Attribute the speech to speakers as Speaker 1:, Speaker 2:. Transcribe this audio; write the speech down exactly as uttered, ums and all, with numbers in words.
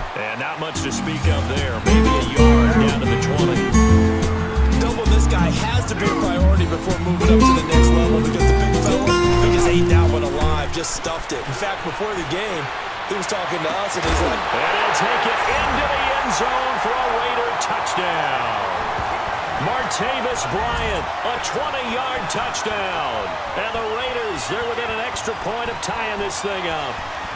Speaker 1: And not much to speak of there. Maybe a yard down to the twenty.
Speaker 2: Double this guy has to be a priority before moving up to the next level because the big fella, he just ate that one alive, just stuffed it. In fact, before the game, he was talking to us, and he's like,
Speaker 1: and he'll take it into the end zone for a Raider touchdown. Martavis Bryant, a twenty-yard touchdown. And the Raiders, they're within an extra point of tying this thing up.